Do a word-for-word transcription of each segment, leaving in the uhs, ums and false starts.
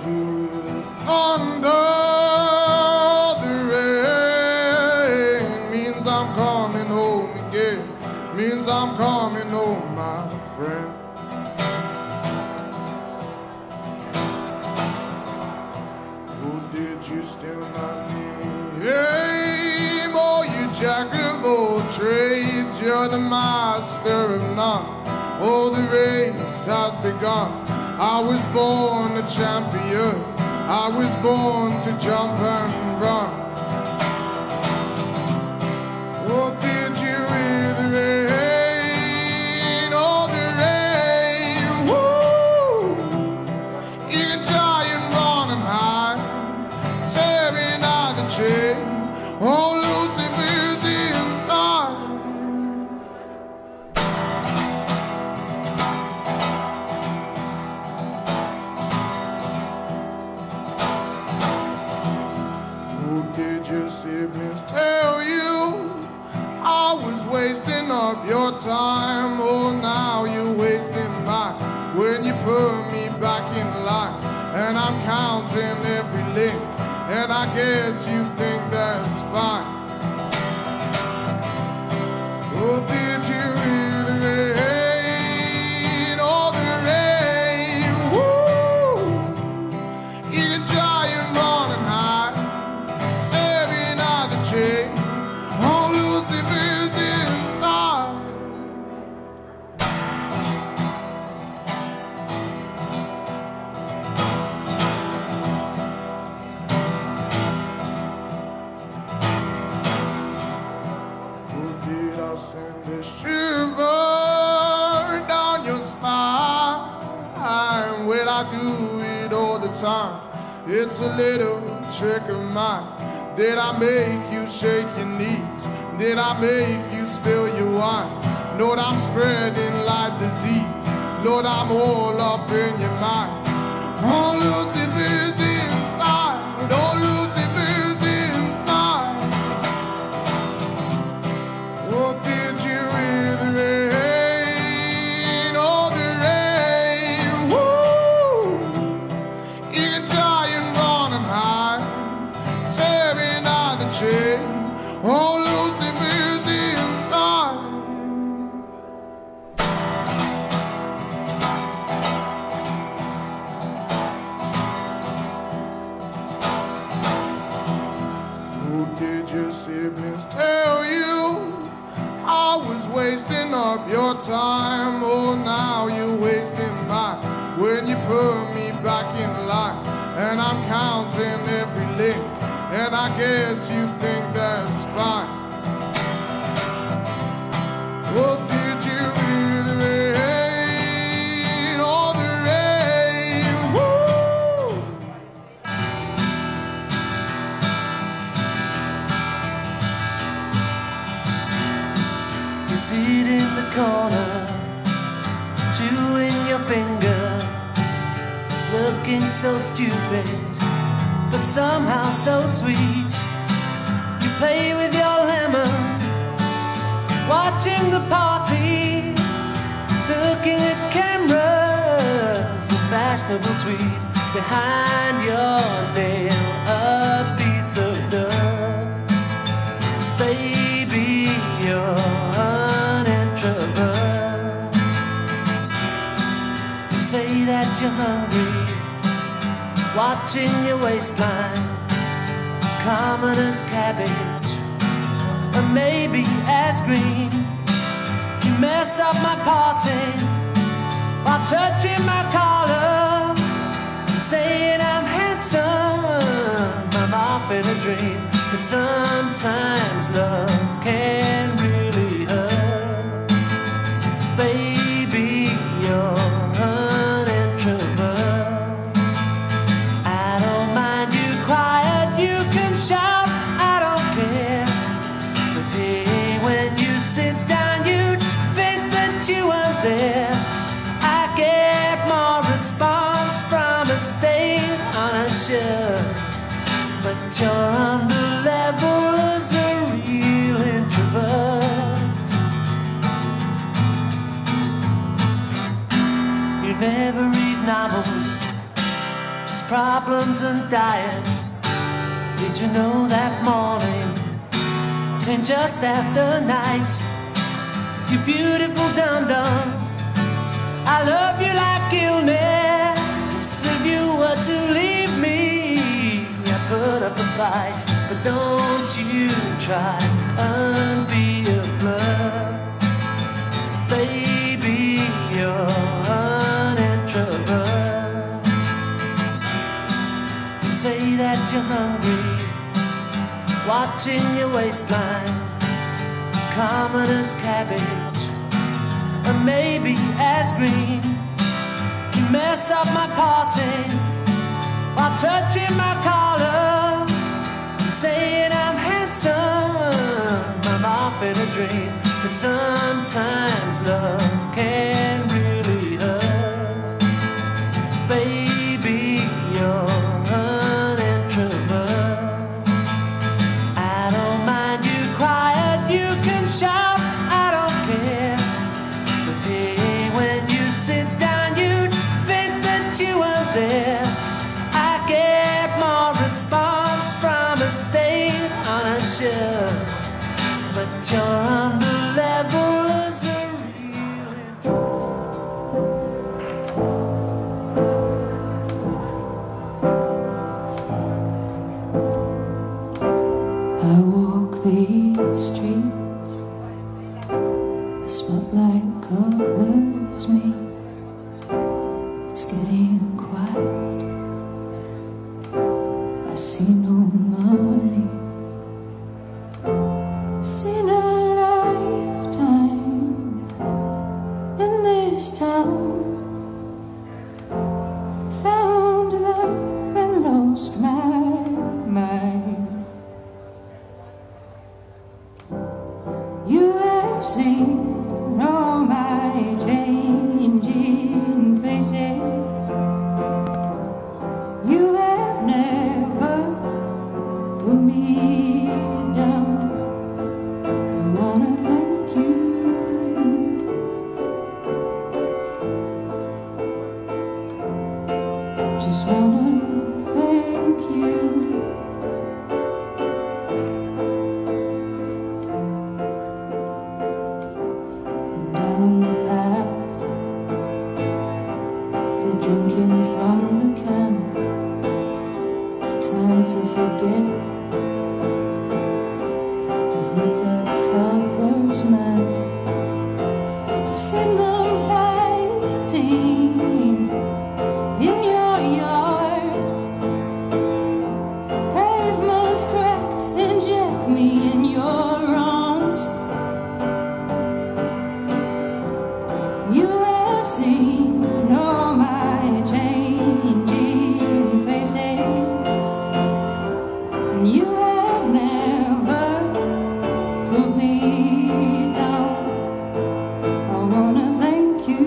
feel it under the rain. Means I'm coming home again. Means I'm coming home, my friend. Oh, did you steal my name? Oh, you jack of all trades, you're the master of none. Oh, the race has begun. I was born a champion. I was born to jump and run. Oh, did you hear the rain? Oh, the rain. Woo! You can try and run and hide, tearing out the chain. Oh, Lucifer's inside. Did your siblings tell you I was wasting up your time? Oh, now you're wasting mine when you put me back in line. And I'm counting every link, and I guess you think that's fine. Oh, did you hear the rain? Oh, the rain. Woo! You can try and run and hide, oh, Lucifer's inside. Oh, did I send a shiver down your spine? Well, I do it all the time. It's a little trick of mine. Did I make you shake your knees? Did I make you spill your wine? Lord, I'm spreading like disease. Lord, I'm all up in your mind. Oh, Lucifer's inside. Oh, Lucifer's inside. Oh, did you hear the rain? Oh, the rain. Woo! You can try and run and hide, tearing out the chain. Oh, Lucifer's inside. Oh, did your siblings tell you I was wasting up your time? Oh, now you're wasting mine when you put me back in line. And I'm counting every link, and I guess you think that's fine. Oh, did you hear the rain? Oh, the rain. Woo! You sit in the corner, chewing your finger, looking so stupid, but somehow so sweet. You play with your lemon, watching the party, looking at cameras, a fashionable tweet. Behind your veil, a piece of dust. Baby, you're an introvert. You say that you're hungry, watching your waistline, common as cabbage, or maybe as green. You mess up my party while touching my collar, saying I'm handsome. I'm off in a dream, but sometimes love can really hurt. Baby, you're an introvert. I don't mind you quiet, you can shout, I don't care. But hey, when you sit down, you'd think that you weren't there. I get more response from a stain on a shirt, but you're on the level as a real introvert. You never read novels, just problems and diets. Did you know that morning came just after night? You beautiful dum-dum, I love you like illness. If you were to leave me, I'd put up a fight. But don't you try and be a flirt. Baby, you're an introvert. You say that you're hungry, watching your waistline, common as cabbage, or maybe as green. You mess up my party while touching my collar, saying I'm handsome, I'm off in a dream. But sometimes love can really hurt. Baby, you're an introvert. I don't mind you quiet, you can shout, I don't care. But hey, when you sit down, you'd think that you were there. I get more response from a stain on a shirt, but you're on the level as a real I walk these streets, a spotlight covers me. It's getting quiet, I see no money. I've seen a lifetime in this town, found love and lost my mind. You have seen all my changing faces. You have never put me down. I wanna thank you. Just wanna thank you. And down the path, they're drinking from the can. Time to forget the hood that covers man. I've seen them fighting in your yard. Pavements cracked, inject me in your arms. You have seen all my changing faces, and you have never put me down. I wanna thank you.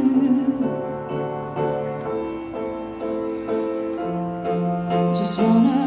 Just wanna